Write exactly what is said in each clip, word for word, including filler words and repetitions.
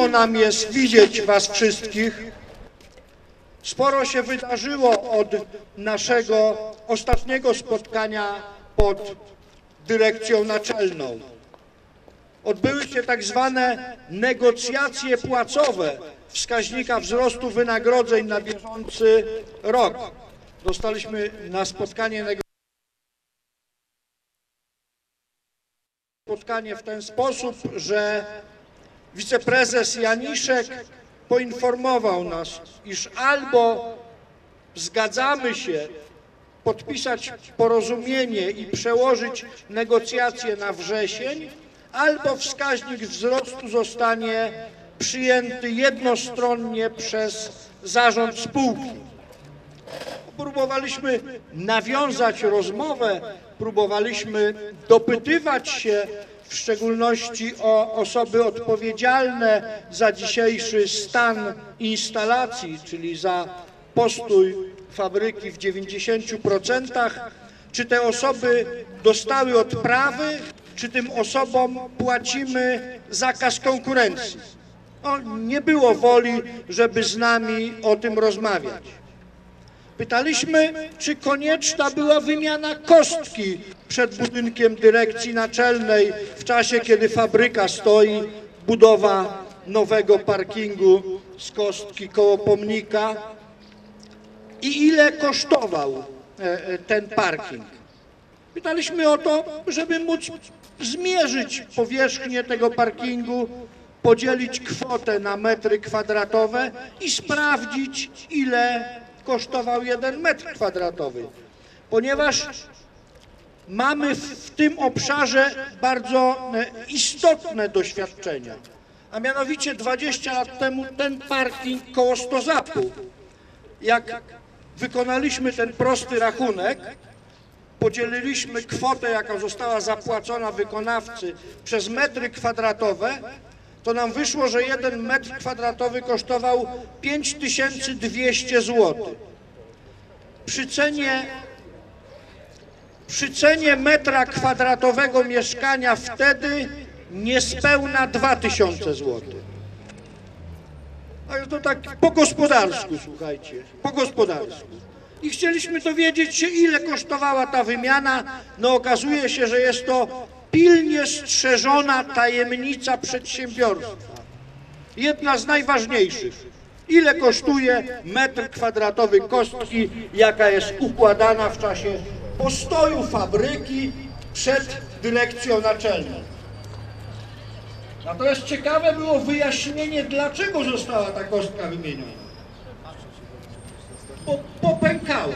nam jest widzieć was wszystkich. Sporo się wydarzyło od naszego ostatniego spotkania pod dyrekcją naczelną. Odbyły się tak zwane negocjacje płacowe wskaźnika wzrostu wynagrodzeń na bieżący rok. Dostaliśmy na spotkanie spotkanie w ten sposób, że wiceprezes Janiszek poinformował nas, iż albo zgadzamy się podpisać porozumienie i przełożyć negocjacje na wrzesień, albo wskaźnik wzrostu zostanie przyjęty jednostronnie przez zarząd spółki. Próbowaliśmy nawiązać rozmowę, próbowaliśmy dopytywać się w szczególności o osoby odpowiedzialne za dzisiejszy stan instalacji, czyli za postój fabryki w dziewięćdziesięciu procentach, czy te osoby dostały odprawy, czy tym osobom płacimy zakaz konkurencji. No, nie było woli, żeby z nami o tym rozmawiać. Pytaliśmy, czy konieczna była wymiana kostki przed budynkiem dyrekcji naczelnej w czasie, kiedy fabryka stoi, budowa nowego parkingu z kostki koło pomnika i ile kosztował ten parking. Pytaliśmy o to, żeby móc zmierzyć powierzchnię tego parkingu, podzielić kwotę na metry kwadratowe i sprawdzić, ile kosztował jeden metr kwadratowy, ponieważ mamy w tym obszarze bardzo istotne doświadczenia, a mianowicie dwadzieścia lat temu ten parking koło Stozapu, jak wykonaliśmy ten prosty rachunek, podzieliliśmy kwotę, jaka została zapłacona wykonawcy przez metry kwadratowe, to nam wyszło, że jeden metr kwadratowy kosztował pięć tysięcy dwieście złotych. Przy cenie, przy cenie metra kwadratowego mieszkania wtedy niespełna dwa tysiące złotych. Ale to tak po gospodarsku, słuchajcie, po gospodarsku. I chcieliśmy dowiedzieć się, ile kosztowała ta wymiana. No okazuje się, że jest to pilnie strzeżona tajemnica przedsiębiorstwa. Jedna z najważniejszych. Ile kosztuje metr kwadratowy kostki, jaka jest układana w czasie postoju fabryki przed dyrekcją naczelną. Natomiast ciekawe było wyjaśnienie, dlaczego została ta kostka wymieniona. Bo popękała.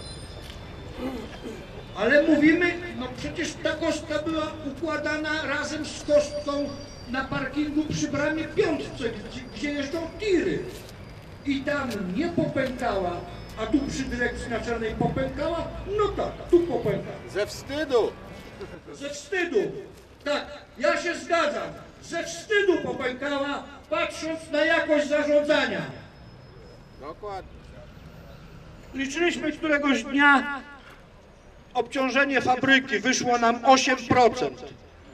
Ale mówimy, no przecież ta kostka była układana razem z kostką na parkingu przy bramie Piątce, gdzie, gdzie jeżdżą tiry. I tam nie popękała, a tu przy dyrekcji naczelnej popękała? No tak, tu popękała. Ze wstydu! Ze wstydu! Tak, ja się zgadzam. Ze wstydu popękała, patrząc na jakość zarządzania. Dokładnie. Liczyliśmy któregoś dnia obciążenie fabryki, wyszło nam osiem procent.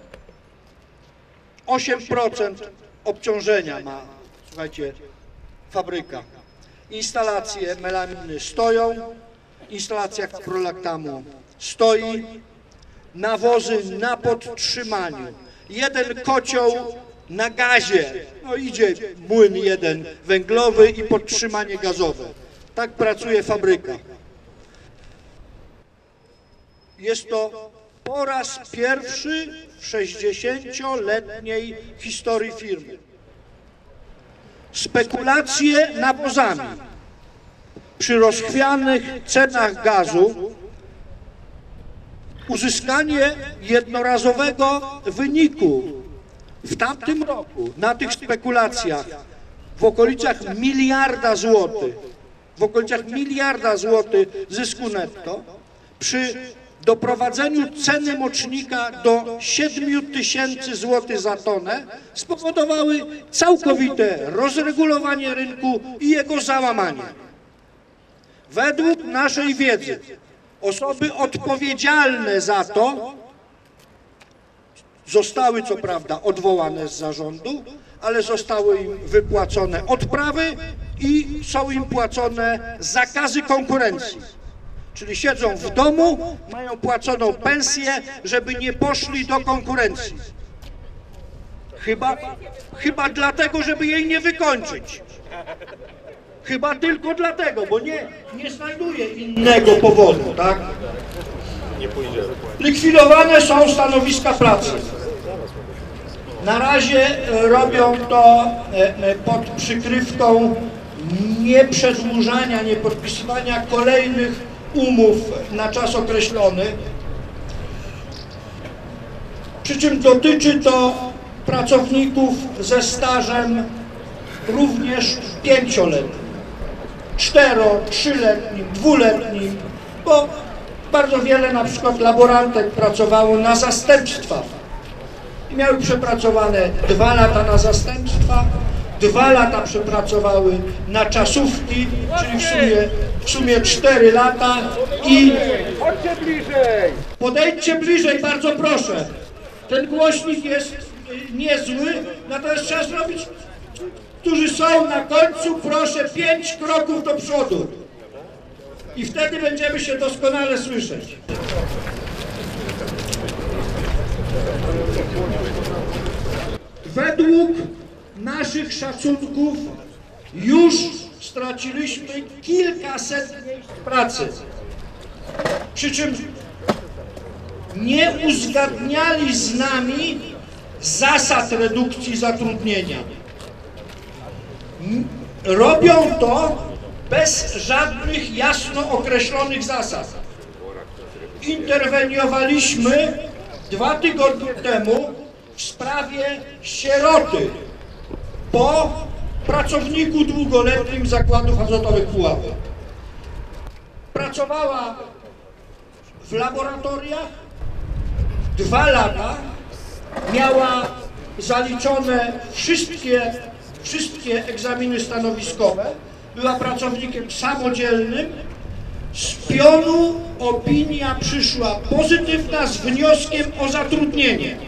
osiem procent obciążenia ma, słuchajcie, fabryka. Instalacje melaminy stoją, instalacja kaprolaktamu stoi, nawozy na podtrzymaniu. Jeden kocioł na gazie, no idzie młyn jeden węglowy i podtrzymanie gazowe. Tak pracuje fabryka. Jest to po raz pierwszy w sześćdziesięcioletniej historii firmy. Spekulacje nawozami przy rozchwianych cenach gazu, uzyskanie jednorazowego wyniku w tamtym roku na tych spekulacjach w okolicach miliarda złotych, w okolicach miliarda złotych zysku netto, przy doprowadzeniu ceny mocznika do siedmiu tysięcy złotych za tonę spowodowały całkowite rozregulowanie rynku i jego załamanie. Według naszej wiedzy osoby odpowiedzialne za to zostały co prawda odwołane z zarządu, ale zostały im wypłacone odprawy i są im płacone zakazy konkurencji. Czyli siedzą w domu, mają płaconą pensję, żeby nie poszli do konkurencji. Chyba, chyba dlatego, żeby jej nie wykończyć. Chyba tylko dlatego, bo nie, nie znajduję innego powodu, tak? Likwidowane są stanowiska pracy. Na razie robią to pod przykrywką nieprzedłużania, niepodpisywania kolejnych umów na czas określony. Przy czym dotyczy to pracowników ze stażem również pięcioletnim, cztero, trzyletnim, dwuletnim, bo bardzo wiele na przykład laborantek pracowało na zastępstwach i miały przepracowane dwa lata na zastępstwa, dwa lata przepracowały na czasówki, czyli w sumie, w sumie cztery lata i... Chodźcie bliżej! Podejdźcie bliżej, bardzo proszę. Ten głośnik jest niezły, natomiast trzeba zrobić, którzy są na końcu, proszę, pięć kroków do przodu. I wtedy będziemy się doskonale słyszeć. Według naszych szacunków już straciliśmy kilkaset miejsc pracy. Przy czym nie uzgadniali z nami zasad redukcji zatrudnienia. Robią to bez żadnych jasno określonych zasad. Interweniowaliśmy dwa tygodnie temu w sprawie sieroty po pracowniku długoletnim zakładów azotowych Puławy. Pracowała w laboratoriach dwa lata, miała zaliczone wszystkie, wszystkie egzaminy stanowiskowe, była pracownikiem samodzielnym. Z pionu opinia przyszła pozytywna z wnioskiem o zatrudnienie.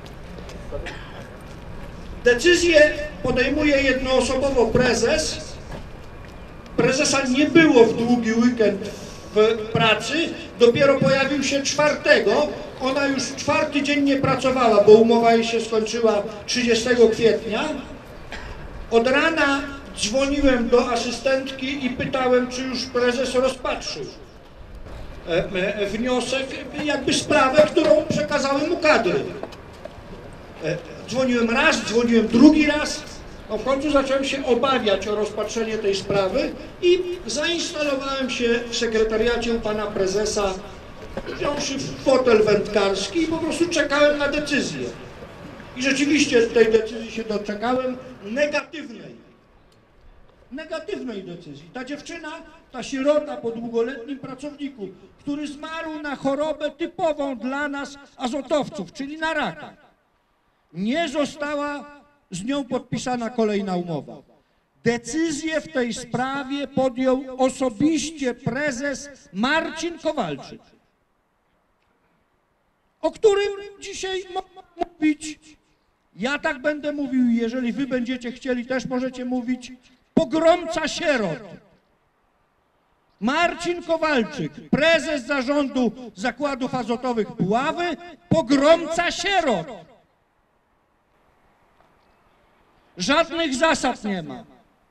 Decyzję podejmuje jednoosobowo prezes. Prezesa nie było w długi weekend w pracy, dopiero pojawił się czwartego. Ona już czwarty dzień nie pracowała, bo umowa jej się skończyła trzydziestego kwietnia. Od rana dzwoniłem do asystentki i pytałem, czy już prezes rozpatrzył wniosek, jakby sprawę, którą przekazały mu kadry. Dzwoniłem raz, dzwoniłem drugi raz, no w końcu zacząłem się obawiać o rozpatrzenie tej sprawy i zainstalowałem się w sekretariacie u pana prezesa, wziąwszy fotel wędkarski i po prostu czekałem na decyzję. I rzeczywiście tej decyzji się doczekałem, negatywnej. Negatywnej decyzji. Ta dziewczyna, ta sierota po długoletnim pracowniku, który zmarł na chorobę typową dla nas azotowców, czyli na raka, nie została z nią podpisana kolejna umowa. Decyzję w tej sprawie podjął osobiście prezes Marcin Kowalczyk, o którym dzisiaj mogę mówić. Ja tak będę mówił, jeżeli wy będziecie chcieli, też możecie mówić, pogromca sierot. Marcin Kowalczyk, prezes zarządu Zakładów Azotowych Puławy, pogromca sierot. Żadnych zasad nie ma.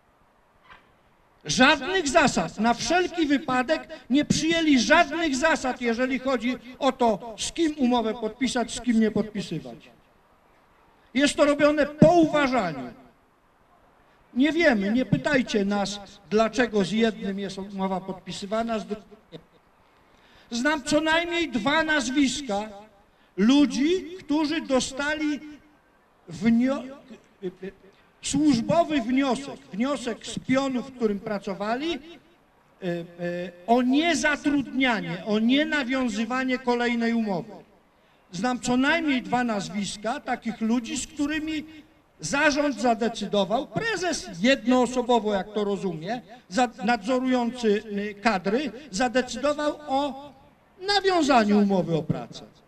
Żadnych zasad. Na wszelki wypadek nie przyjęli żadnych zasad, jeżeli chodzi o to, z kim umowę podpisać, z kim nie podpisywać. Jest to robione po uważaniu. Nie wiemy, nie pytajcie nas, dlaczego z jednym jest umowa podpisywana, z drugim nie. Znam co najmniej dwa nazwiska ludzi, którzy dostali wnio służbowy wniosek, wniosek z pionu, w którym pracowali, o niezatrudnianie, o nienawiązywanie kolejnej umowy. Znam co najmniej dwa nazwiska takich ludzi, z którymi zarząd zadecydował, prezes jednoosobowo, jak to rozumie, nadzorujący kadry, zadecydował o nawiązaniu umowy o pracę.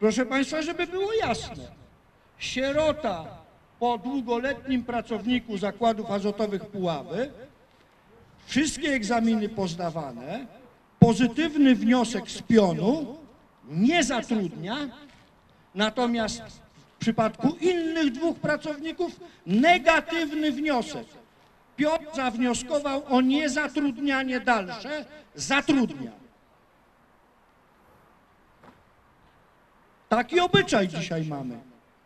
Proszę Państwa, żeby było jasne, sierota po długoletnim pracowniku zakładów azotowych Puławy, wszystkie egzaminy pozdawane, pozytywny wniosek z pionu nie zatrudnia, natomiast w przypadku innych dwóch pracowników negatywny wniosek. Piotr zawnioskował o niezatrudnianie dalsze, zatrudnia. Taki obyczaj dzisiaj mamy.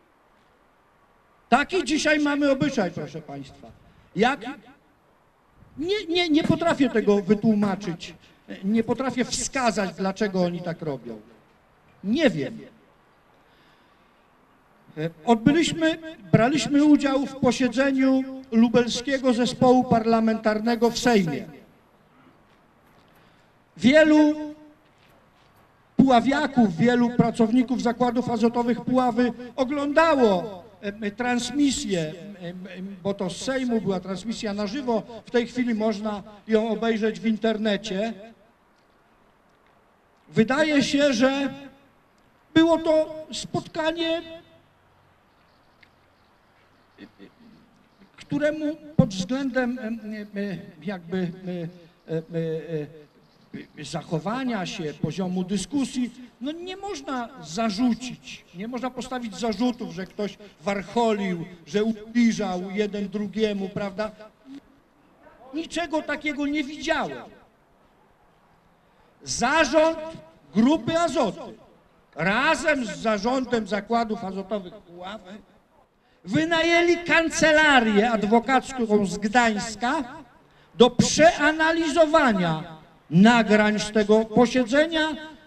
Taki dzisiaj mamy obyczaj, proszę Państwa. Jak? Nie, nie, nie potrafię tego wytłumaczyć, nie potrafię wskazać, dlaczego oni tak robią. Nie wiem. Odbyliśmy, braliśmy udział w posiedzeniu lubelskiego zespołu parlamentarnego w Sejmie. Wielu puławiaków, wielu pracowników zakładów azotowych Puławy oglądało transmisję, bo to z Sejmu była transmisja na żywo, w tej chwili można ją obejrzeć w internecie. Wydaje się, że było to spotkanie, któremu pod względem jakby zachowania się, poziomu dyskusji, no nie można zarzucić, nie można postawić zarzutów, że ktoś warcholił, że ubliżał jeden drugiemu, prawda? Niczego takiego nie widziałem. Zarząd Grupy Azoty razem z zarządem zakładów azotowych Puławy wynajęli kancelarię adwokacką z Gdańska do przeanalizowania nagrań z tego posiedzenia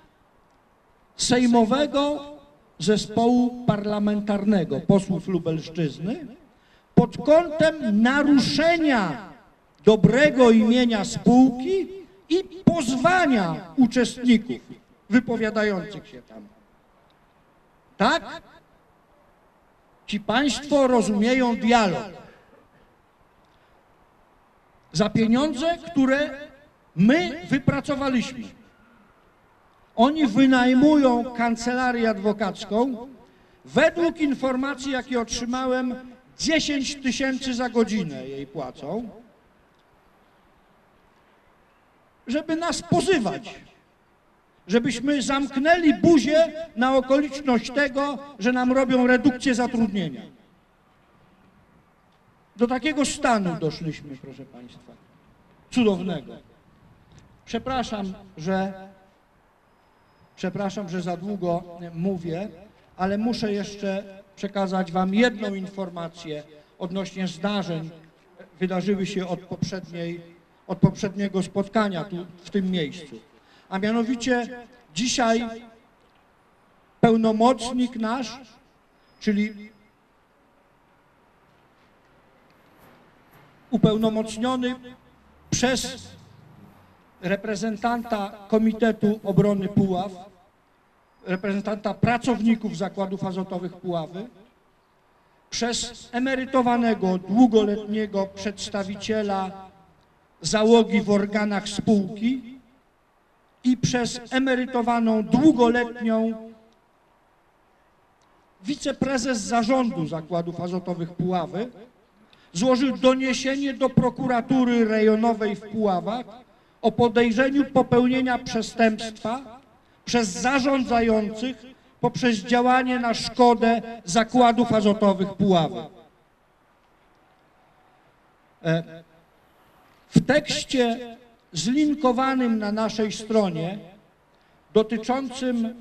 Sejmowego Zespołu Parlamentarnego Posłów Lubelszczyzny pod kątem naruszenia dobrego imienia spółki i pozwania uczestników wypowiadających się tam. Tak? Ci Państwo rozumieją dialog. Za pieniądze, które my wypracowaliśmy. Oni wynajmują kancelarię adwokacką. Według informacji, jakie otrzymałem, dziesięć tysięcy za godzinę jej płacą, żeby nas pozywać. Żebyśmy zamknęli buzię na okoliczność tego, że nam robią redukcję zatrudnienia. Do takiego stanu doszliśmy, proszę Państwa. Cudownego. Przepraszam, że, przepraszam, że za długo mówię, ale muszę jeszcze przekazać Wam jedną informację odnośnie zdarzeń, wydarzyły się od, poprzedniej, od poprzedniego spotkania tu w tym miejscu. A mianowicie dzisiaj pełnomocnik nasz, czyli upełnomocniony przez reprezentanta Komitetu Obrony Puław, reprezentanta pracowników zakładów azotowych Puławy, przez emerytowanego, długoletniego przedstawiciela załogi w organach spółki i przez emerytowaną, długoletnią wiceprezes zarządu zakładów azotowych Puławy złożył doniesienie do prokuratury rejonowej w Puławach o podejrzeniu popełnienia przestępstwa przez zarządzających poprzez działanie na szkodę zakładów azotowych Puławy. W tekście zlinkowanym na naszej stronie dotyczącym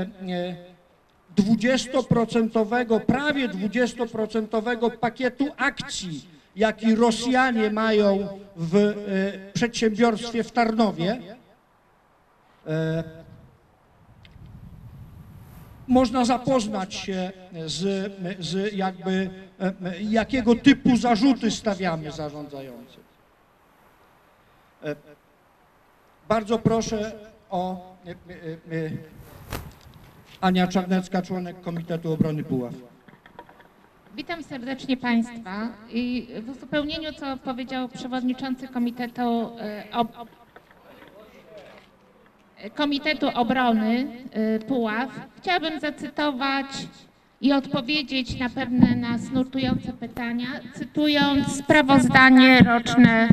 dwudziestoprocentowego, prawie dwudziestoprocentowego pakietu akcji, jaki Rosjanie mają w przedsiębiorstwie w Tarnowie, można zapoznać się z, z jakby jakiego typu zarzuty stawiamy zarządzającym. Bardzo proszę o Ania Czarnecka, członek Komitetu Obrony Puław. Witam serdecznie Państwa i w uzupełnieniu, co powiedział przewodniczący Komitetu, Komitetu Obrony y, Puław chciałabym zacytować i odpowiedzieć na pewne nas nurtujące pytania, cytując sprawozdanie roczne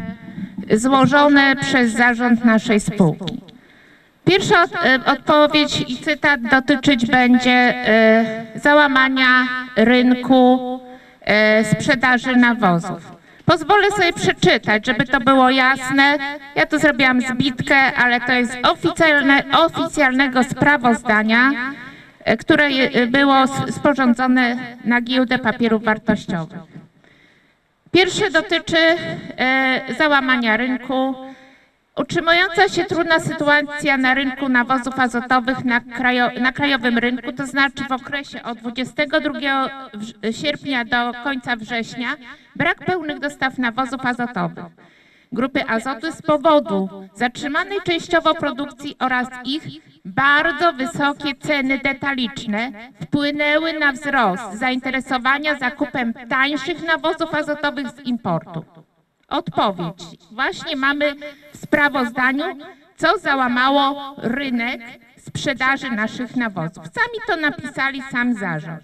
złożone przez zarząd naszej spółki. Pierwsza od, y, odpowiedź i cytat dotyczyć będzie y, załamania rynku y, sprzedaży nawozów. Pozwolę sobie przeczytać, żeby to było jasne. Ja tu zrobiłam zbitkę, ale to jest oficjalne, oficjalnego sprawozdania, które było sporządzone na Giełdę Papierów Wartościowych. Pierwsze dotyczy e, załamania rynku. Utrzymująca się trudna sytuacja na rynku nawozów azotowych na, krajo, na krajowym rynku, to znaczy w okresie od dwudziestego drugiego sierpnia do końca września, brak pełnych dostaw nawozów azotowych grupy azotu z powodu zatrzymanej częściowo produkcji oraz ich bardzo wysokie ceny detaliczne wpłynęły na wzrost zainteresowania zakupem tańszych nawozów azotowych z importu. Odpowiedź. Właśnie mamy w sprawozdaniu, co załamało rynek sprzedaży naszych nawozów. Sami to napisali, sam zarząd.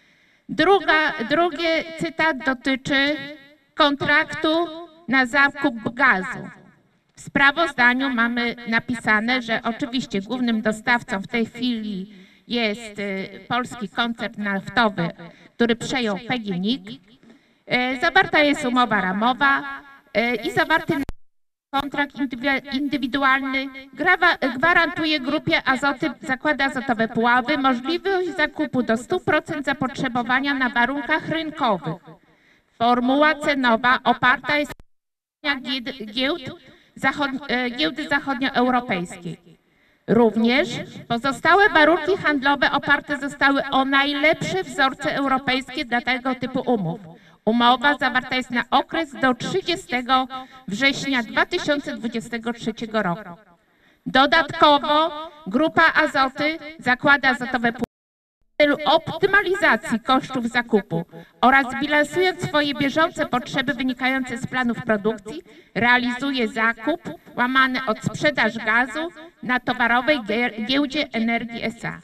Druga, drugie cytat dotyczy kontraktu na zakup gazu. W sprawozdaniu mamy napisane, że oczywiście głównym dostawcą w tej chwili jest polski koncern naftowy, który przejął P G N I G. Zawarta jest umowa ramowa i zawarty kontrakt indywidualny gwarantuje grupie Azoty Zakłady Azotowe Puławy możliwość zakupu do stu procent zapotrzebowania na warunkach rynkowych. Formuła cenowa oparta jest na giełd, zachod, giełdy zachodnioeuropejskiej. Również pozostałe warunki handlowe oparte zostały o najlepsze wzorce europejskie dla tego typu umów. Umowa zawarta jest na okres do trzydziestego września dwa tysiące dwudziestego trzeciego roku. Dodatkowo Grupa Azoty Zakłady Azotowe Puławy w celu optymalizacji kosztów zakupu oraz bilansując swoje bieżące potrzeby wynikające z planów produkcji, realizuje zakup łamany od sprzedaż gazu na towarowej giełdzie Energii S A.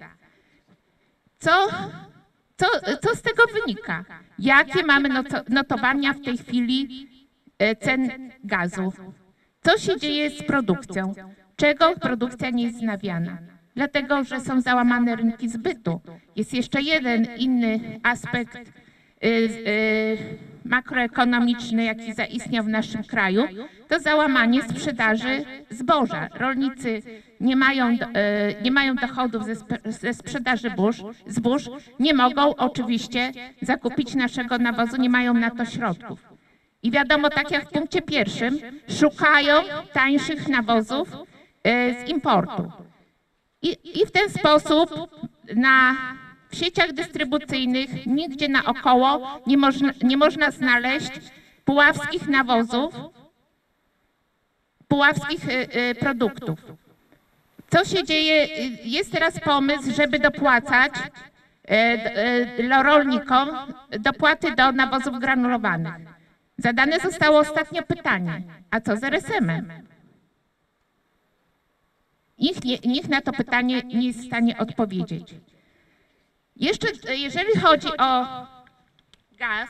Co, co, co z tego wynika? Jakie mamy notowania w tej chwili cen gazu? Co się dzieje z produkcją? Czego produkcja nie jest wznawiana? Dlatego, że są załamane rynki zbytu. Jest jeszcze jeden inny aspekt y, y, makroekonomiczny, jaki zaistniał w naszym kraju, to załamanie sprzedaży zboża. Rolnicy nie mają, y, nie mają dochodów ze, sp ze sprzedaży burz, zbóż, nie mogą oczywiście zakupić naszego nawozu, nie mają na to środków. I wiadomo, tak jak w punkcie pierwszym, szukają tańszych nawozów y, z importu. I, I w ten sposób na w sieciach dystrybucyjnych nigdzie naokoło nie można, nie można znaleźć puławskich nawozów, puławskich y, y, produktów. Co się dzieje? Jest teraz pomysł, żeby dopłacać y, y, rolnikom dopłaty do nawozów granulowanych. Zadane zostało ostatnio pytanie, a co z R S M-em? Nikt, nie, nikt na to pytanie nie jest w stanie odpowiedzieć. Jeszcze jeżeli chodzi o gaz,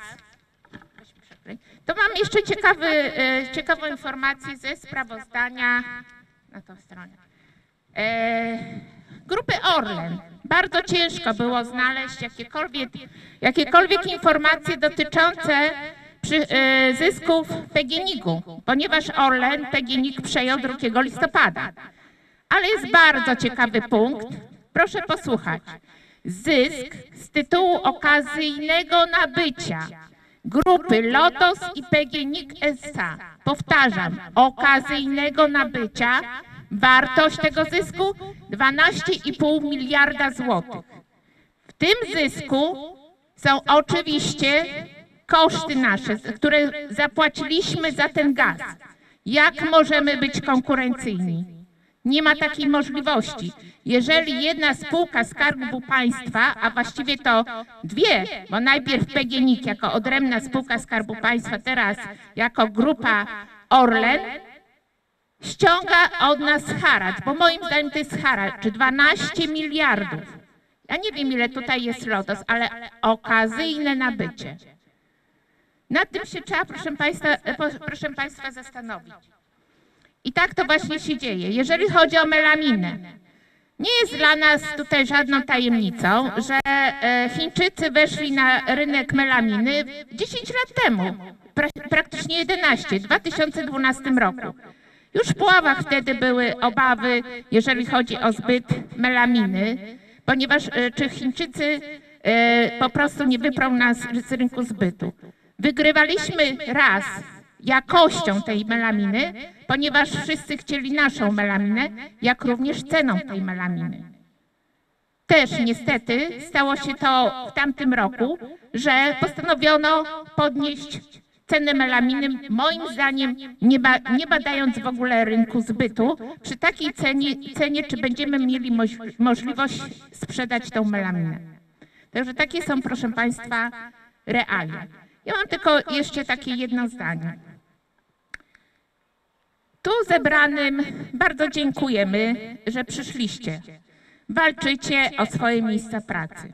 to mam jeszcze ciekawy, ciekawą informację ze sprawozdania na tą stronę. E, grupy Orlen. Bardzo ciężko było znaleźć jakiekolwiek, jakiekolwiek informacje dotyczące przy, e, zysków P G N I G-u, ponieważ Orlen P G N I G przejął drugiego listopada. Ale jest bardzo ciekawy punkt. Proszę posłuchać. Zysk z tytułu okazyjnego nabycia grupy Lotos i P G N I G S A. Powtarzam, okazyjnego nabycia. Wartość tego zysku dwanaście i pół miliarda złotych. W tym zysku są oczywiście koszty nasze, które zapłaciliśmy za ten gaz. Jak możemy być konkurencyjni? Nie ma takiej możliwości. Jeżeli jedna spółka Skarbu Państwa, a właściwie to dwie, bo najpierw P G N I G jako odrębna spółka Skarbu Państwa, teraz jako grupa Orlen, ściąga od nas haracz, bo moim zdaniem to jest haracz, dwanaście miliardów. Ja nie wiem, ile tutaj jest LOTOS, ale okazyjne nabycie. Nad tym się trzeba, proszę Państwa, proszę Państwa, zastanowić. I tak to właśnie się dzieje. Jeżeli chodzi o melaminę, nie jest dla nas tutaj żadną tajemnicą, że Chińczycy weszli na rynek melaminy dziesięć lat temu, praktycznie jedenaście, w dwa tysiące dwunastym roku. Już w Puławach wtedy były obawy, jeżeli chodzi o zbyt melaminy, ponieważ czy Chińczycy po prostu nie wyprą nas z rynku zbytu. Wygrywaliśmy raz jakością tej melaminy, ponieważ wszyscy chcieli naszą melaminę, jak również ceną tej melaminy. Też niestety stało się to w tamtym roku, że postanowiono podnieść cenę melaminy, moim zdaniem nie, ba, nie badając w ogóle rynku zbytu, przy takiej cenie, cenie czy będziemy mieli moż, możliwość sprzedać tą melaminę. Także takie są, proszę Państwa, realia. Ja mam tylko jeszcze takie jedno zdanie. Tu zebranym bardzo dziękujemy, że przyszliście. Walczycie o swoje miejsca pracy.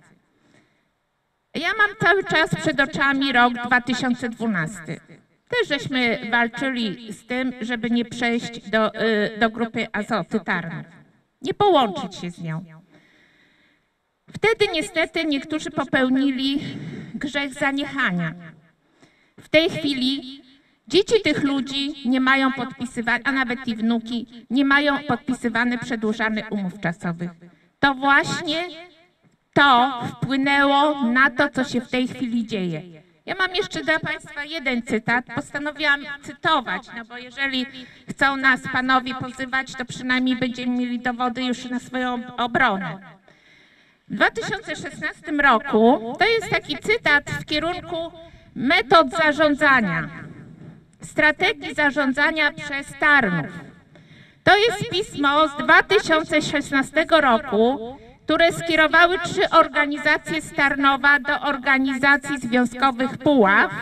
Ja mam cały czas przed oczami rok dwa tysiące dwunasty. Też żeśmy walczyli z tym, żeby nie przejść do, do grupy Azoty Tarnów. Nie połączyć się z nią. Wtedy niestety niektórzy popełnili grzech zaniechania. W tej chwili dzieci tych ludzi nie mają podpisywanych, a nawet i wnuki, nie mają podpisywanych przedłużanych umów czasowych. To właśnie to wpłynęło na to, co się w tej chwili dzieje. Ja mam jeszcze dla Państwa jeden cytat. Postanowiłam cytować, no bo jeżeli chcą nas panowie pozywać, to przynajmniej będziemy mieli dowody już na swoją obronę. W dwa tysiące szesnastym roku, to jest taki cytat w kierunku metod zarządzania, strategii zarządzania przez Tarnów. To jest pismo z dwa tysiące szesnastego roku, które skierowały trzy organizacje z Tarnowa do organizacji związkowych Puław.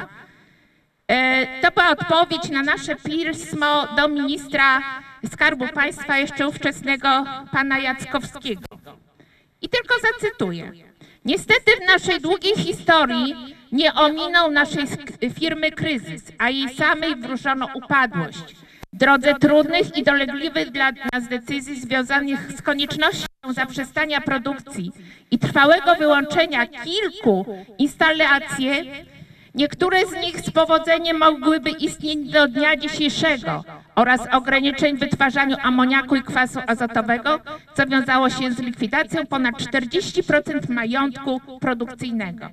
To była odpowiedź na nasze pismo do ministra Skarbu Państwa jeszcze ówczesnego pana Jackowskiego. I tylko zacytuję. Niestety w naszej długiej historii nie ominął naszej firmy kryzys, a jej samej wróżono upadłość. W drodze trudnych i dolegliwych dla nas decyzji związanych z koniecznością zaprzestania produkcji i trwałego wyłączenia kilku instalacji, niektóre z nich z powodzeniem mogłyby istnieć do dnia dzisiejszego oraz ograniczeń w wytwarzaniu amoniaku i kwasu azotowego, co wiązało się z likwidacją ponad czterdziestu procent majątku produkcyjnego.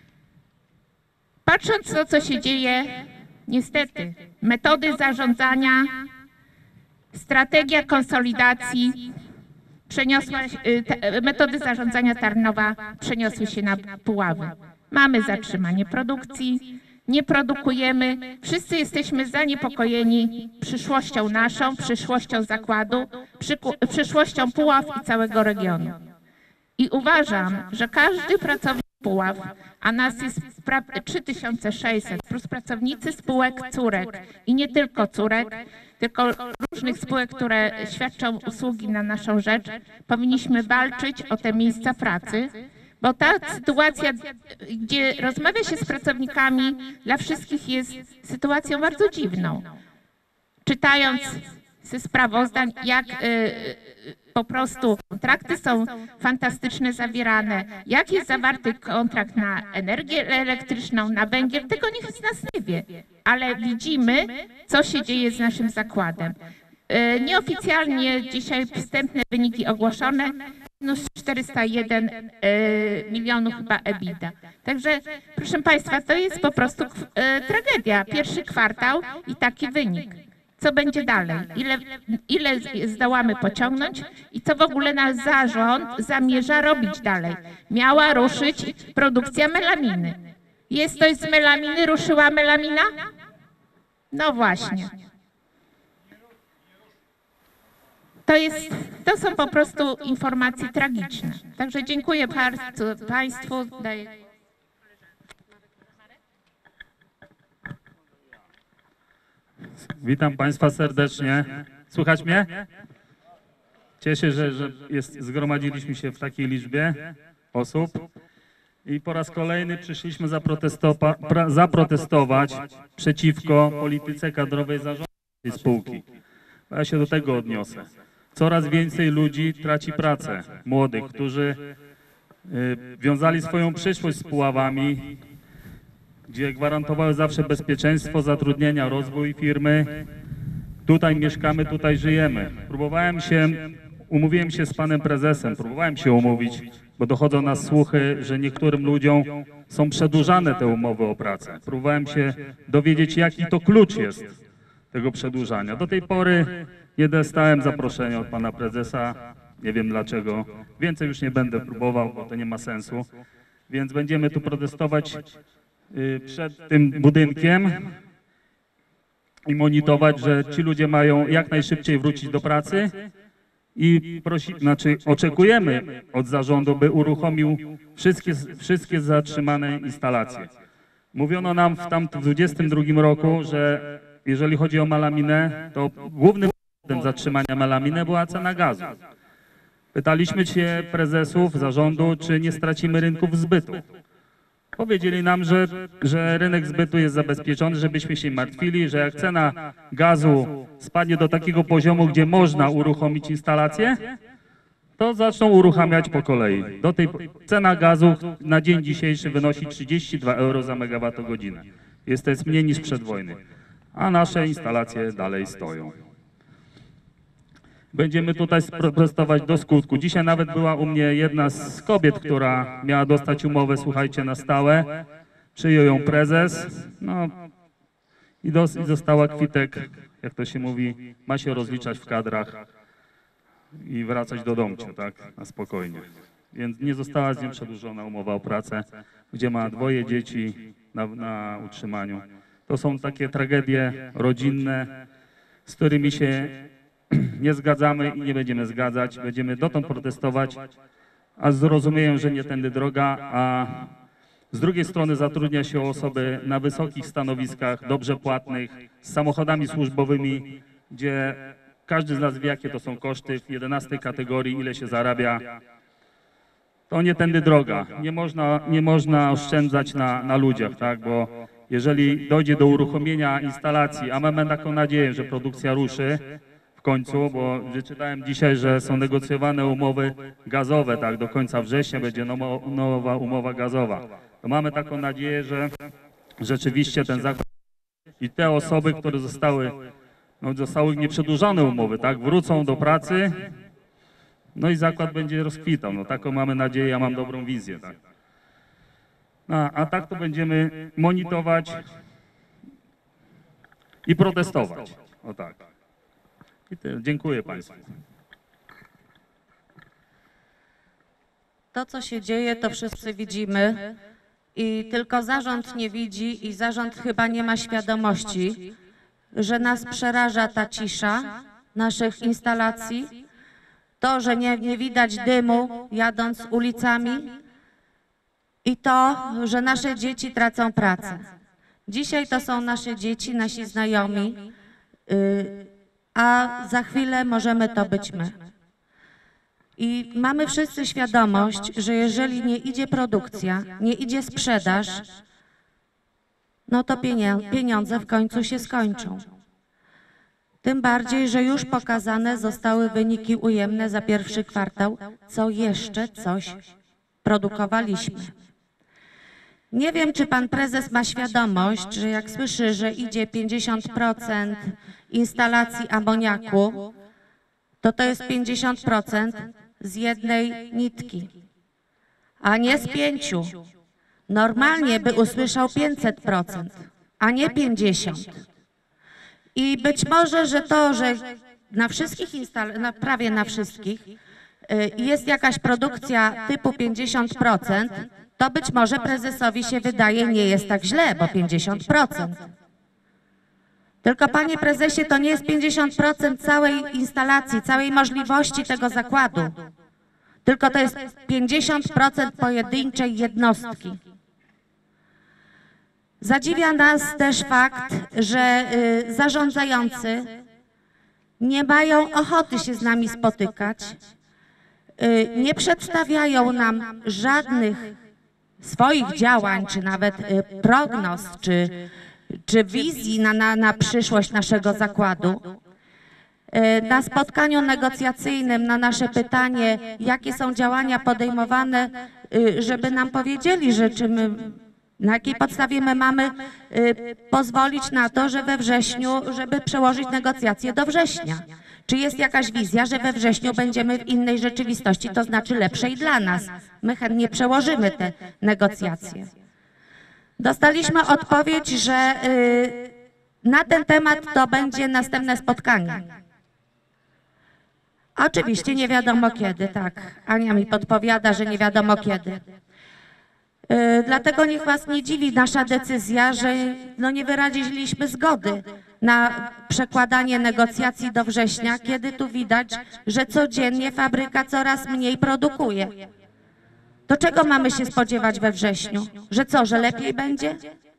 Patrząc na to, co się dzieje, niestety metody zarządzania, strategia konsolidacji, przeniosła, te, metody zarządzania Tarnowa przeniosły się na Puławy. Mamy zatrzymanie produkcji, nie produkujemy, wszyscy jesteśmy zaniepokojeni przyszłością naszą, przyszłością zakładu, przyszłością Puław i całego regionu. I uważam, że każdy pracownik Puław, a nas jest trzy tysiące sześćset, plus pracownicy spółek córek i nie tylko córek, tylko różnych spółek, które świadczą usługi na naszą rzecz, powinniśmy walczyć o te miejsca pracy, bo ta sytuacja, gdzie rozmawia się z pracownikami, dla wszystkich jest sytuacją bardzo dziwną. Czytając ze sprawozdań, jak po prostu kontrakty są fantastyczne zawierane, jak jest zawarty kontrakt na energię elektryczną, na węgiel, tego nikt z nas nie wie, ale widzimy, co się dzieje z naszym zakładem. Nieoficjalnie dzisiaj wstępne wyniki ogłoszone, minus czterysta jeden milionów chyba EBITDA. Także proszę Państwa, to jest po prostu tragedia. Pierwszy kwartał i taki wynik. Co będzie dalej? Ile, ile zdołamy pociągnąć i co w ogóle nasz zarząd zamierza robić dalej? Miała ruszyć produkcja melaminy. Jest coś z melaminy? Ruszyła melamina? No właśnie. To, jest, to są po prostu informacje tragiczne. Także dziękuję bardzo Państwu. Daję... Witam Państwa serdecznie. Słychać mnie? Cieszę się, że, że jest, zgromadziliśmy się w takiej liczbie osób i po raz kolejny przyszliśmy zaprotestowa pra, zaprotestować przeciwko polityce kadrowej zarządu tej spółki. Ja się do tego odniosę. Coraz więcej ludzi traci pracę, młodych, którzy y, wiązali swoją przyszłość z Puławami, gdzie gwarantowały zawsze bezpieczeństwo zatrudnienia, rozwój firmy. Tutaj mieszkamy, tutaj żyjemy. Próbowałem się, umówiłem się z panem prezesem, próbowałem się umówić, bo dochodzą nas słuchy, że niektórym ludziom są przedłużane te umowy o pracę. Próbowałem się dowiedzieć, jaki to klucz jest tego przedłużania. Do tej pory nie dostałem zaproszenia od pana prezesa, nie wiem dlaczego. Więcej już nie będę próbował, bo to nie ma sensu. Więc będziemy tu protestować przed tym budynkiem i monitorować, że ci ludzie mają jak najszybciej wrócić do pracy i prosi, znaczy oczekujemy od zarządu, by uruchomił wszystkie, wszystkie zatrzymane instalacje. Mówiono nam w tam w dwudziestym drugim roku, że jeżeli chodzi o melaminę, to głównym powodem zatrzymania melaminy była cena gazu. Pytaliśmy się prezesów zarządu, czy nie stracimy rynków zbytu. Powiedzieli nam, że, że rynek zbytu jest zabezpieczony, żebyśmy się martwili, że jak cena gazu spadnie do takiego poziomu, gdzie można uruchomić instalację, to zaczną uruchamiać po kolei. Do tej, cena gazu na dzień dzisiejszy wynosi trzydzieści dwa euro za megawattogodzinę. Jest to jest mniej niż przed wojny, a nasze instalacje dalej stoją. Będziemy tutaj protestować do skutku. Dzisiaj nawet była u mnie jedna z kobiet, która miała dostać umowę, słuchajcie, na stałe. Przyjął ją prezes, no i, dos, i dostała kwitek, jak to się mówi, ma się rozliczać w kadrach i wracać do domciu, tak, na spokojnie. Więc nie została z nią przedłużona umowa o pracę, gdzie ma dwoje dzieci na, na utrzymaniu. To są takie tragedie rodzinne, z którymi się nie zgadzamy i nie będziemy zgadzać. Będziemy dotąd protestować, a zrozumieją, że nie tędy droga, a z drugiej strony zatrudnia się osoby na wysokich stanowiskach, dobrze płatnych, z samochodami służbowymi, gdzie każdy z nas wie, jakie to są koszty w jedenastej kategorii, ile się zarabia. To nie tędy droga. Nie można, nie można oszczędzać na, na ludziach, tak? Bo jeżeli dojdzie do uruchomienia instalacji, a mamy taką nadzieję, że produkcja ruszy w końcu, bo wyczytałem dzisiaj, że są negocjowane umowy gazowe, tak, do końca września będzie nowa umowa gazowa. To mamy taką nadzieję, że rzeczywiście ten zakład i te osoby, które zostały, no, zostały nieprzedłużone umowy, tak, wrócą do pracy, no i zakład będzie rozkwitał. No, taką mamy nadzieję, ja mam dobrą wizję, tak. No, a tak to będziemy monitorować i protestować. O tak. I tyle. Dziękuję Państwu. To, co się dzieje, to wszyscy widzimy i tylko zarząd nie widzi i zarząd chyba nie ma świadomości, że nas przeraża ta cisza naszych instalacji, to, że nie, nie widać dymu jadąc ulicami i to, że nasze dzieci tracą pracę. Dzisiaj to są nasze dzieci, nasi znajomi, yy, a za chwilę możemy to być my. I mamy wszyscy świadomość, że jeżeli nie idzie produkcja, nie idzie sprzedaż, no to pieniądze w końcu się skończą. Tym bardziej, że już pokazane zostały wyniki ujemne za pierwszy kwartał, co jeszcze coś produkowaliśmy. Nie wiem, czy pan prezes ma świadomość, że jak słyszy, że idzie pięćdziesiąt procent instalacji amoniaku, to to jest pięćdziesiąt procent z jednej nitki, a nie z pięciu. Normalnie by usłyszał pięćset procent, a nie pięćdziesiąt. I być może, że to, że na wszystkich instalacjach, prawie na wszystkich, jest jakaś produkcja typu pięćdziesiąt procent, to być może prezesowi się wydaje, nie jest tak źle, bo pięćdziesiąt procent. Tylko, panie prezesie, to nie jest pięćdziesiąt procent całej instalacji, całej możliwości tego zakładu. Tylko to jest pięćdziesiąt procent pojedynczej jednostki. Zadziwia nas też fakt, że y, zarządzający nie mają ochoty się z nami spotykać, y, nie przedstawiają nam żadnych swoich działań, czy nawet y, prognoz, czy, czy wizji na, na, na przyszłość naszego zakładu. Na spotkaniu negocjacyjnym na nasze pytanie, jakie są działania podejmowane, żeby nam powiedzieli, że czy my, na jakiej podstawie my mamy pozwolić na to, że we wrześniu, żeby przełożyć negocjacje do września. Czy jest jakaś wizja, że we wrześniu będziemy w innej rzeczywistości, to znaczy lepszej dla nas. My chętnie przełożymy te negocjacje. Dostaliśmy odpowiedź, że na ten temat to będzie następne spotkanie. Oczywiście nie wiadomo kiedy, tak. Ania mi podpowiada, że nie wiadomo kiedy. Yy, dlatego niech was nie dziwi nasza decyzja, że no nie wyraziliśmy zgody na przekładanie negocjacji do września, kiedy tu widać, że codziennie fabryka coraz mniej produkuje. To czego mamy się spodziewać we wrześniu? Że co, że lepiej będzie?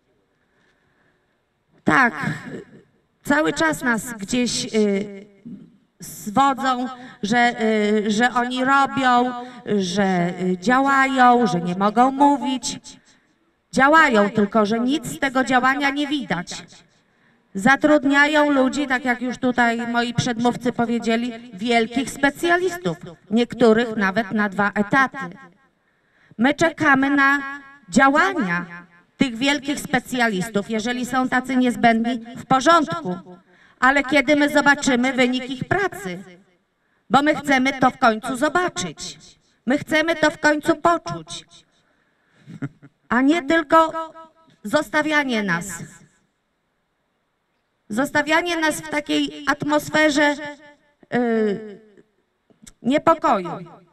Tak, cały czas nas gdzieś yy, zwodzą, że, y, że oni robią, że y, działają, że nie mogą mówić. Działają, tylko że nic z tego działania nie widać. Zatrudniają ludzi, tak jak już tutaj moi przedmówcy powiedzieli, wielkich specjalistów, niektórych nawet na dwa etaty. My czekamy na działania tych wielkich specjalistów, jeżeli są tacy niezbędni, w porządku. Ale kiedy my zobaczymy wynik ich pracy? Bo my chcemy to w końcu zobaczyć. My chcemy to w końcu poczuć. A nie tylko zostawianie nas. Zostawianie nas w takiej atmosferze yy, niepokoju.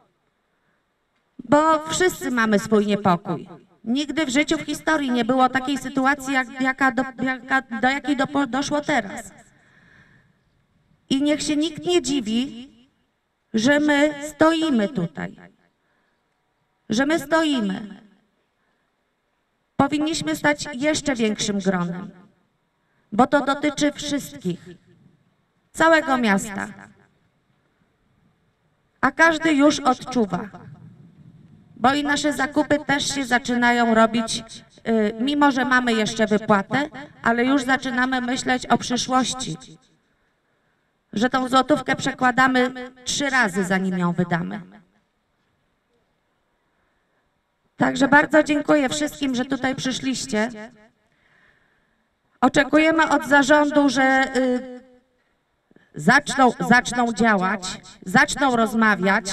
Bo wszyscy mamy swój niepokój. Nigdy w życiu, w historii nie było takiej sytuacji, jak, jaka do, jaka, do jakiej do, doszło teraz. I niech się nikt nie dziwi, że my stoimy tutaj. Że my stoimy. Powinniśmy stać jeszcze większym gronem, bo to dotyczy wszystkich, całego miasta. A każdy już odczuwa, bo i nasze zakupy też się zaczynają robić, mimo że mamy jeszcze wypłatę, ale już zaczynamy myśleć o przyszłości. Że tą złotówkę przekładamy trzy razy, zanim ją wydamy. Także bardzo dziękuję wszystkim, że tutaj przyszliście. Oczekujemy od zarządu, że y, zaczną, zaczną działać, zaczną rozmawiać.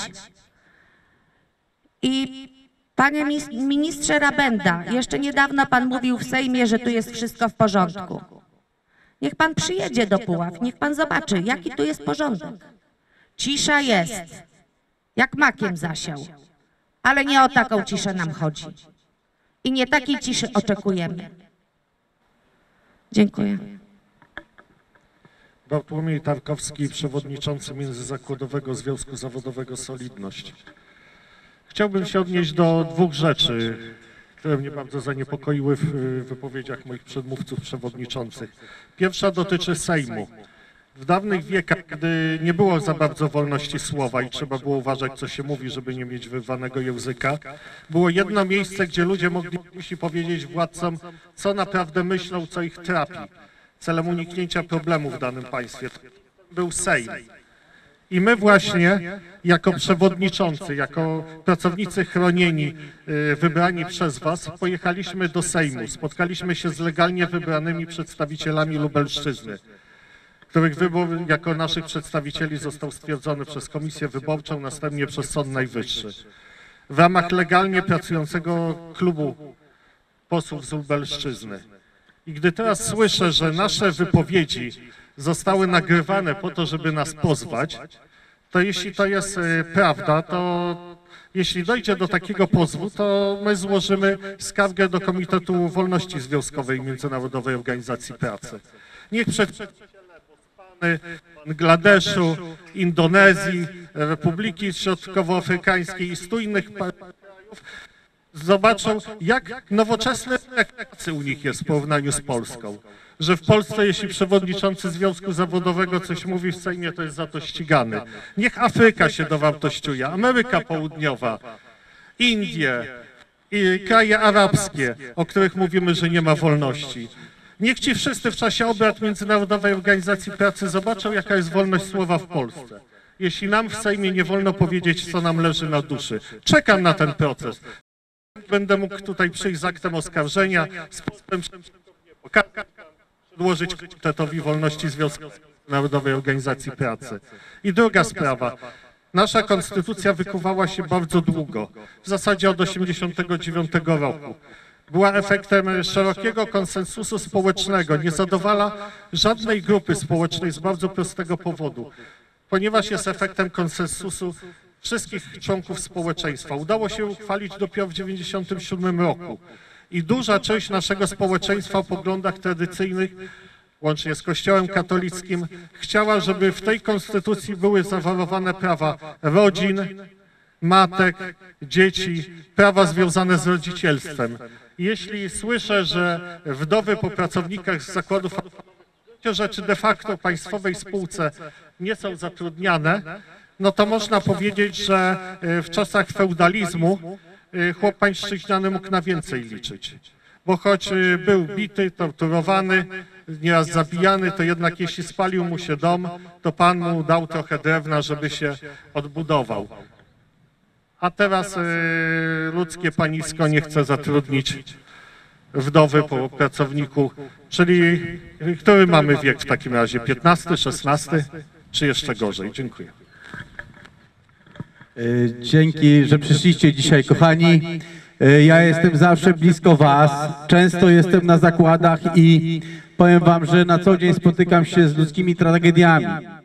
I panie ministrze Rabenda, jeszcze niedawno pan mówił w Sejmie, że tu jest wszystko w porządku. Niech pan przyjedzie do Puław, niech pan zobaczy, jaki tu jest porządek. Cisza jest, jak makiem zasiał, ale nie o taką ciszę nam chodzi. I nie takiej ciszy oczekujemy. Dziękuję. Bartłomiej Tarkowski, przewodniczący Międzyzakładowego Związku Zawodowego Solidność. Chciałbym się odnieść do dwóch rzeczy, które mnie bardzo zaniepokoiły w wypowiedziach moich przedmówców przewodniczących. Pierwsza dotyczy Sejmu. W dawnych wiekach, gdy nie było za bardzo wolności słowa i trzeba było uważać, co się mówi, żeby nie mieć wyrwanego języka, było jedno miejsce, gdzie ludzie mogli powiedzieć władcom, co naprawdę myślą, co ich trapi, celem uniknięcia problemu w danym państwie. To był Sejm. I my właśnie, jako przewodniczący, jako pracownicy chronieni, wybrani przez was, pojechaliśmy do Sejmu. Spotkaliśmy się z legalnie wybranymi przedstawicielami Lubelszczyzny, których wybór jako naszych przedstawicieli został stwierdzony przez Komisję Wyborczą, następnie przez Sąd Najwyższy. W ramach legalnie pracującego klubu posłów z Lubelszczyzny. I gdy teraz słyszę, że nasze wypowiedzi zostały nagrywane po to, żeby nas pozwać, to jeśli to jest prawda, to jeśli dojdzie do takiego pozwu, to my złożymy skargę do Komitetu Wolności Związkowej i Międzynarodowej Organizacji Pracy. Niech przedstawiciele Bangladeszu, Indonezji, Republiki Środkowoafrykańskiej i stu innych krajów zobaczą, jak nowoczesne pracy u nich jest w porównaniu z Polską. że w Polsce, jeśli przewodniczący Związku Zawodowego coś mówi w Sejmie, to jest za to ścigany. Niech Afryka się dowartościuje, Ameryka Południowa, Indie i kraje arabskie, o których mówimy, że nie ma wolności. Niech ci wszyscy w czasie obrad Międzynarodowej Organizacji Pracy zobaczą, jaka jest wolność słowa w Polsce. Jeśli nam w Sejmie nie wolno powiedzieć, co nam leży na duszy. Czekam na ten proces. Będę mógł tutaj przyjść z aktem oskarżenia, z posłem przedłożyć Komitetowi Wolności Związku Międzynarodowej Organizacji Pracy. I druga sprawa. Nasza konstytucja wykuwała się bardzo długo, w zasadzie od osiemdziesiątego dziewiątego roku. Była efektem szerokiego konsensusu społecznego, nie zadowala żadnej grupy społecznej z bardzo prostego powodu, ponieważ jest efektem konsensusu wszystkich członków społeczeństwa. Udało się uchwalić dopiero w dziewięćdziesiątym siódmym roku i duża część naszego społeczeństwa o poglądach tradycyjnych, łącznie z Kościołem katolickim, chciała, żeby w tej konstytucji były zawarowane prawa rodzin, matek, dzieci, prawa związane z rodzicielstwem. Jeśli słyszę, że wdowy po pracownikach z zakładów rzeczy de facto państwowej spółce nie są zatrudniane, no to można powiedzieć, że w czasach feudalizmu chłop pańszczyźniany mógł na więcej liczyć. Bo choć był bity, torturowany, nieraz zabijany, to jednak jeśli spalił mu się dom, to pan mu dał trochę drewna, żeby się odbudował. A teraz y, ludzkie panisko nie chce zatrudnić wdowy po pracowniku, czyli który mamy wiek w takim razie? piętnasty, szesnasty czy jeszcze gorzej? Dziękuję. Dzięki, że przyszliście dzisiaj, kochani. Ja jestem zawsze blisko was, często jestem na zakładach i powiem wam, że na co dzień spotykam się z ludzkimi tragediami.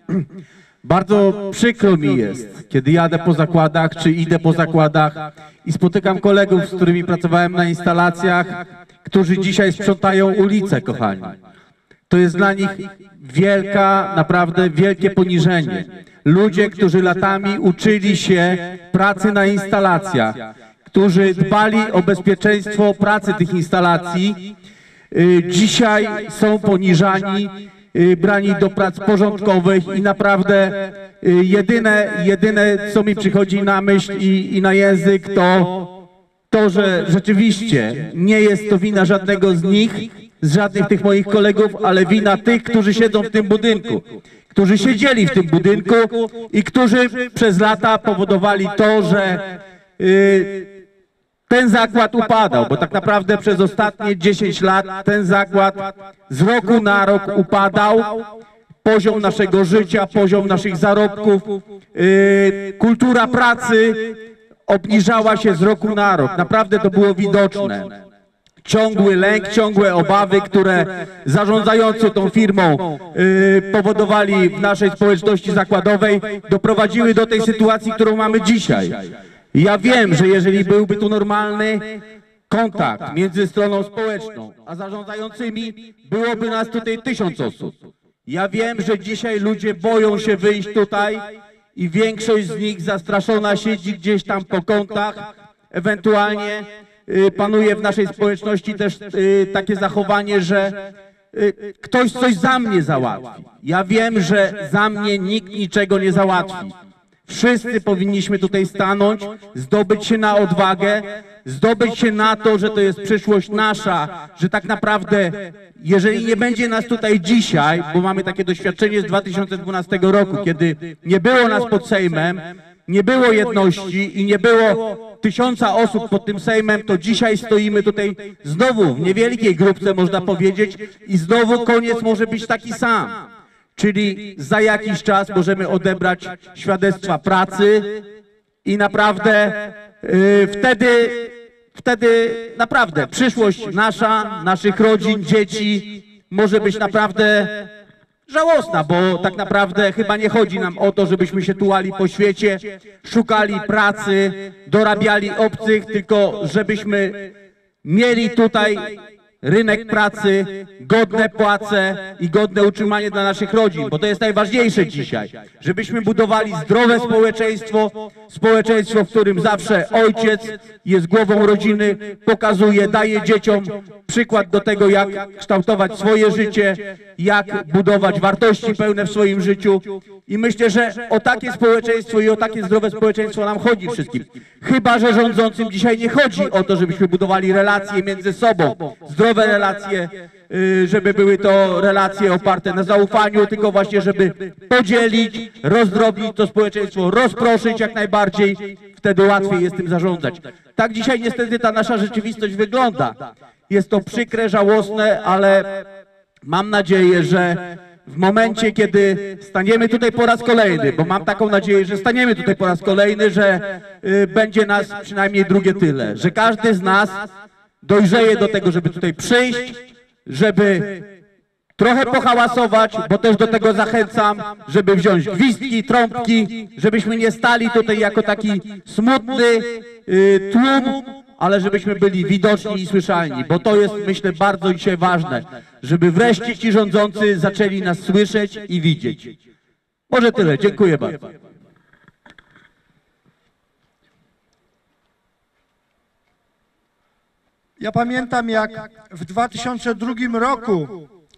Bardzo przykro mi jest, kiedy jadę po zakładach, czy idę po zakładach i spotykam kolegów, z którymi pracowałem na instalacjach, którzy dzisiaj sprzątają ulice, kochani. To jest dla nich wielka, naprawdę wielkie poniżenie. Ludzie, którzy latami uczyli się pracy na instalacjach, którzy dbali o bezpieczeństwo pracy tych instalacji, dzisiaj są poniżani, brani do prac porządkowych i naprawdę jedyne, jedyne co mi przychodzi na myśl i, i na język, to to, że rzeczywiście nie jest to wina żadnego z nich, z żadnych tych moich kolegów, ale wina tych, którzy siedzą w tym budynku, którzy siedzieli w tym budynku i którzy przez lata powodowali to, że yy, ten zakład upadał, bo tak naprawdę przez ostatnie dziesięć lat ten zakład z roku na rok upadał. Poziom naszego życia, poziom naszych zarobków, yy, kultura pracy obniżała się z roku na rok. Naprawdę to było widoczne. Ciągły lęk, ciągłe obawy, które zarządzający tą firmą yy, powodowali w naszej społeczności zakładowej, doprowadziły do tej sytuacji, którą mamy dzisiaj. Ja wiem, że jeżeli byłby tu normalny kontakt między stroną społeczną a zarządzającymi, byłoby nas tutaj tysiąc osób. Ja wiem, że dzisiaj ludzie boją się wyjść tutaj i większość z nich zastraszona siedzi gdzieś tam po kątach, ewentualnie y, panuje w naszej społeczności też y, takie zachowanie, że y, ktoś coś za mnie załatwi. Ja wiem, że za mnie nikt niczego nie załatwi. Wszyscy powinniśmy tutaj stanąć, zdobyć się na odwagę, zdobyć się na to, że to jest przyszłość nasza, że tak naprawdę, jeżeli nie będzie nas tutaj dzisiaj, bo mamy takie doświadczenie z dwa tysiące dwunastego roku, kiedy nie było nas pod Sejmem, nie było jedności i nie było tysiąca osób pod tym Sejmem, to dzisiaj stoimy tutaj znowu w niewielkiej grupce, można powiedzieć, i znowu koniec może być taki sam. Czyli za jakiś czas możemy odebrać świadectwa pracy i naprawdę yy, wtedy, wtedy naprawdę przyszłość nasza, naszych rodzin, dzieci może być naprawdę żałosna, bo tak naprawdę chyba nie chodzi nam o to, żebyśmy się tułali po świecie, szukali pracy, dorabiali obcych, tylko żebyśmy mieli tutaj rynek pracy, godne płace i godne utrzymanie dla naszych rodzin, bo to jest najważniejsze dzisiaj, żebyśmy budowali zdrowe społeczeństwo, społeczeństwo, w którym zawsze ojciec jest głową rodziny, pokazuje, daje dzieciom przykład do tego, jak kształtować swoje życie, jak budować wartości pełne w swoim życiu i myślę, że o takie społeczeństwo i o takie zdrowe społeczeństwo nam chodzi wszystkim. Chyba że rządzącym dzisiaj nie chodzi o to, żebyśmy budowali relacje między sobą, zdrowe relacje, żeby były to relacje oparte na zaufaniu, tylko właśnie, żeby podzielić, rozdrobnić to społeczeństwo, rozproszyć jak najbardziej, wtedy łatwiej jest tym zarządzać. Tak dzisiaj niestety ta nasza rzeczywistość wygląda. Jest to przykre, żałosne, ale mam nadzieję, że w momencie, kiedy staniemy tutaj po raz kolejny, bo mam taką nadzieję, że staniemy tutaj po raz kolejny, że y, będzie nas przynajmniej drugie tyle, że każdy z nas dojrzeje do tego, żeby tutaj przyjść, żeby trochę pohałasować, bo też do tego zachęcam, żeby wziąć gwizdki, trąbki, żebyśmy nie stali tutaj jako taki smutny y, tłum, ale żebyśmy byli widoczni i słyszalni, bo to jest, myślę, bardzo dzisiaj ważne, żeby wreszcie ci rządzący zaczęli nas słyszeć i widzieć. Może tyle. Dziękuję bardzo. Ja pamiętam, jak w dwa tysiące drugim roku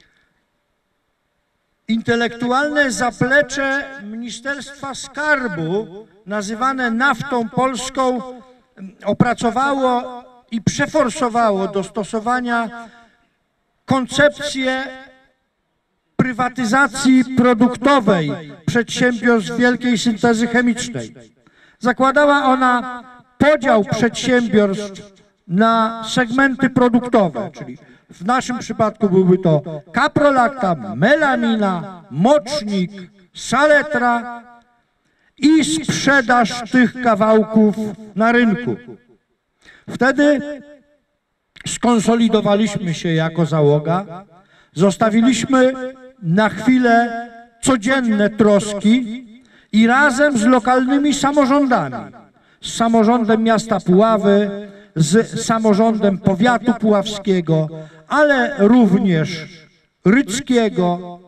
intelektualne zaplecze Ministerstwa Skarbu, nazywane Naftą Polską, opracowało i przeforsowało do stosowania koncepcję prywatyzacji produktowej przedsiębiorstw wielkiej syntezy chemicznej. Zakładała ona podział przedsiębiorstw na segmenty produktowe, czyli w naszym przypadku byłby to kaprolakta, melamina, mocznik, saletra i sprzedaż tych kawałków na rynku. Wtedy skonsolidowaliśmy się jako załoga, zostawiliśmy na chwilę codzienne troski i razem z lokalnymi samorządami, z samorządem miasta Puławy, z samorządem powiatu puławskiego, ale również rydzkiego,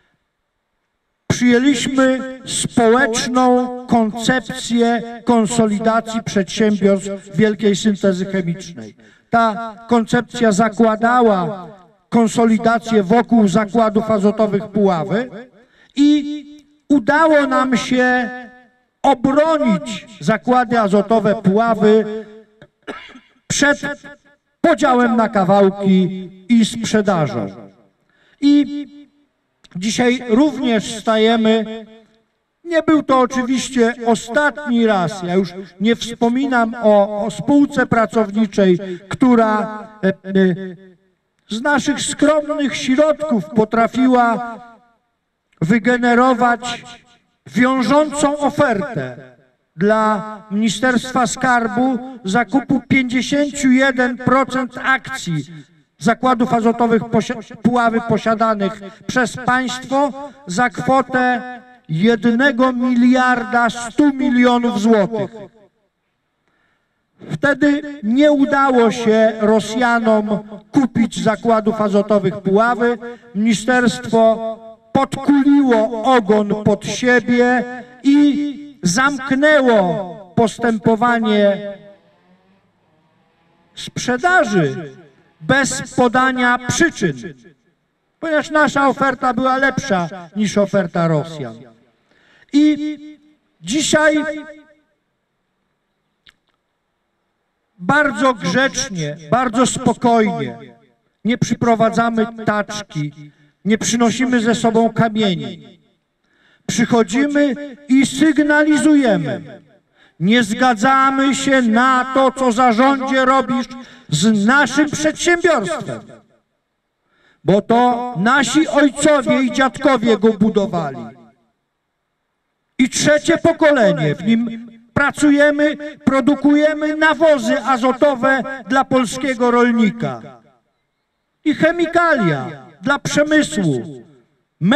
przyjęliśmy społeczną koncepcję konsolidacji przedsiębiorstw wielkiej syntezy chemicznej. Ta koncepcja zakładała konsolidację wokół zakładów azotowych Puławy i udało nam się obronić zakłady azotowe Puławy przed podziałem na kawałki i sprzedażą. I dzisiaj również stajemy, nie był to oczywiście ostatni raz, ja już nie wspominam o, o spółce pracowniczej, która e, e, z naszych skromnych środków potrafiła wygenerować wiążącą ofertę dla Ministerstwa Skarbu zakupu pięćdziesiąt jeden procent akcji zakładów azotowych posi- Puławy posiadanych przez państwo za kwotę jednego miliarda stu milionów złotych. Wtedy nie udało się Rosjanom kupić zakładów azotowych Puławy. Ministerstwo podkuliło ogon pod siebie i zamknęło postępowanie sprzedaży bez podania przyczyn, ponieważ nasza oferta była lepsza niż oferta Rosjan. I dzisiaj bardzo grzecznie, bardzo spokojnie, nie przyprowadzamy taczki, nie przynosimy ze sobą kamieni. Przychodzimy i sygnalizujemy. Nie zgadzamy się na to, co zarządzie robisz z naszym przedsiębiorstwem, bo to nasi ojcowie i dziadkowie go budowali. I trzecie pokolenie, w nim pracujemy, produkujemy nawozy azotowe dla polskiego rolnika i chemikalia dla przemysłu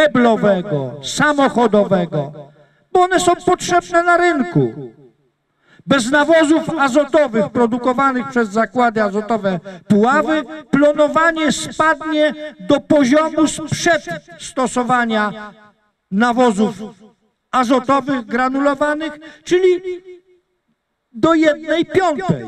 meblowego, samochodowego, bo one są potrzebne na rynku. Bez nawozów azotowych produkowanych przez zakłady azotowe Puławy plonowanie spadnie do poziomu sprzed stosowania nawozów azotowych granulowanych, czyli do jednej piątej.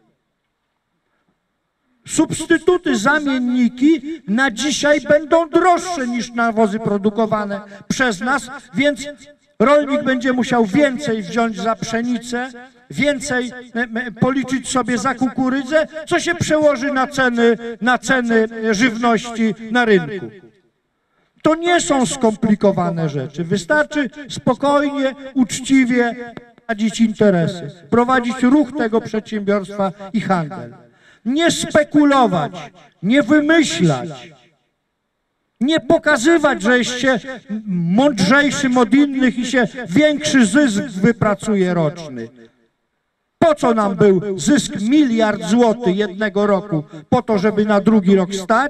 Substytuty, zamienniki na dzisiaj będą droższe niż nawozy produkowane przez nas, więc rolnik będzie musiał więcej wziąć za pszenicę, więcej policzyć sobie za kukurydzę, co się przełoży na ceny, na ceny żywności na rynku. To nie są skomplikowane rzeczy. Wystarczy spokojnie, uczciwie prowadzić interesy, prowadzić ruch tego przedsiębiorstwa i handel. Nie spekulować, nie wymyślać, nie pokazywać, że jesteście mądrzejszym od innych i się większy zysk wypracuje roczny. Po co nam był zysk miliard złotych jednego roku? Po to, żeby na drugi rok stać?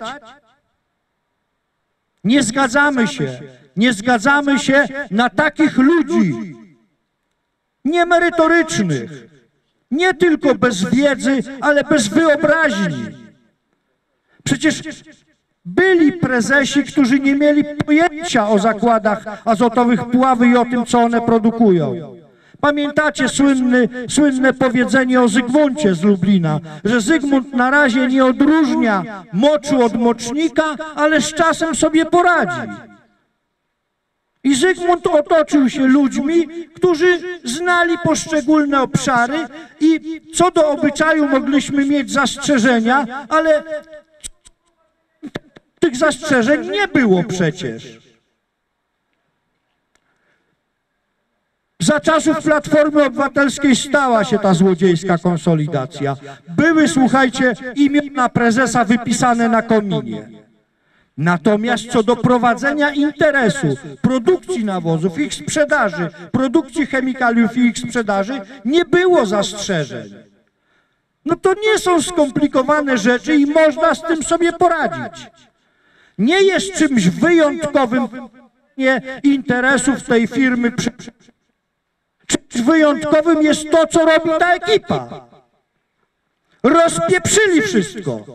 Nie zgadzamy się, nie zgadzamy się na takich ludzi niemerytorycznych, nie tylko bez wiedzy, ale bez wyobraźni. Przecież byli prezesi, którzy nie mieli pojęcia o zakładach azotowych Puławy i o tym, co one produkują. Pamiętacie słynny, słynne powiedzenie o Zygmuncie z Lublina, że Zygmunt na razie nie odróżnia moczu od mocznika, ale z czasem sobie poradzi. I Zygmunt otoczył się ludźmi, którzy znali poszczególne obszary i co do obyczaju mogliśmy mieć zastrzeżenia, ale tych zastrzeżeń nie było przecież. Za czasów Platformy Obywatelskiej stała się ta złodziejska konsolidacja. Były, słuchajcie, imiona prezesa wypisane na kominie. Natomiast co do prowadzenia interesu, produkcji nawozów, ich sprzedaży, produkcji chemikaliów i ich sprzedaży, nie było zastrzeżeń. No to nie są skomplikowane rzeczy i można z tym sobie poradzić. Nie jest czymś wyjątkowym interesów tej firmy. Czymś wyjątkowym jest to, co robi ta ekipa. Rozpieprzyli wszystko.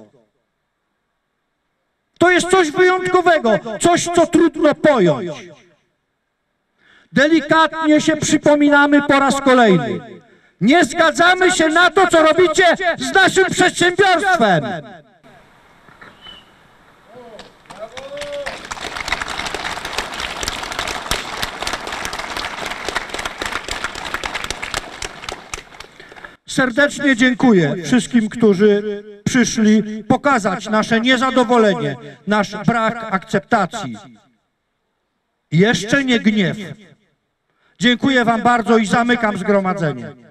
To jest coś wyjątkowego, coś, co trudno pojąć. Delikatnie się przypominamy po raz kolejny. Nie zgadzamy się na to, co robicie z naszym przedsiębiorstwem. Serdecznie dziękuję wszystkim, którzy przyszli pokazać nasze niezadowolenie, nasz brak akceptacji. Jeszcze nie gniew. Dziękuję wam bardzo i zamykam zgromadzenie.